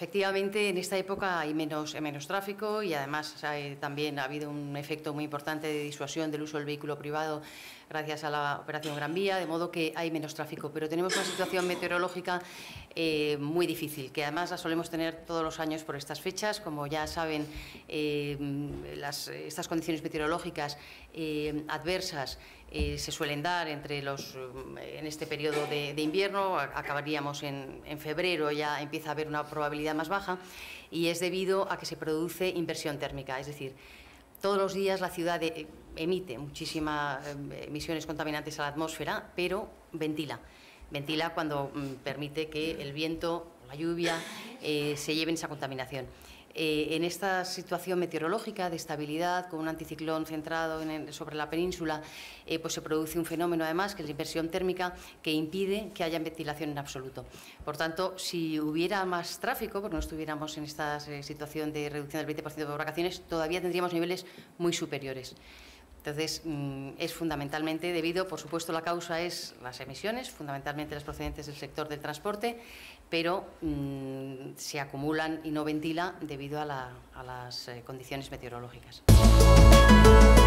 Efectivamente, en esta época hay menos tráfico y además también ha habido un efecto muy importante de disuasión del uso del vehículo privado gracias a la Operación Gran Vía, de modo que hay menos tráfico. Pero tenemos una situación meteorológica muy difícil, que además la solemos tener todos los años por estas fechas. Como ya saben, estas condiciones meteorológicas adversas se suelen dar en este periodo de invierno. Acabaríamos en febrero, ya empieza a haber una probabilidad más baja, y es debido a que se produce inversión térmica, es decir, todos los días la ciudad emite muchísimas emisiones contaminantes a la atmósfera, pero ventila cuando permite que el viento, la lluvia, se lleven esa contaminación. En esta situación meteorológica de estabilidad, con un anticiclón centrado sobre la península, pues se produce un fenómeno, además, que es la inversión térmica, que impide que haya ventilación en absoluto. Por tanto, si hubiera más tráfico, porque no estuviéramos en esta situación de reducción del 20% de vacaciones, todavía tendríamos niveles muy superiores. Entonces, es fundamentalmente debido, por supuesto, la causa es las emisiones, fundamentalmente las procedentes del sector del transporte, pero se acumulan y no ventila debido a las condiciones meteorológicas.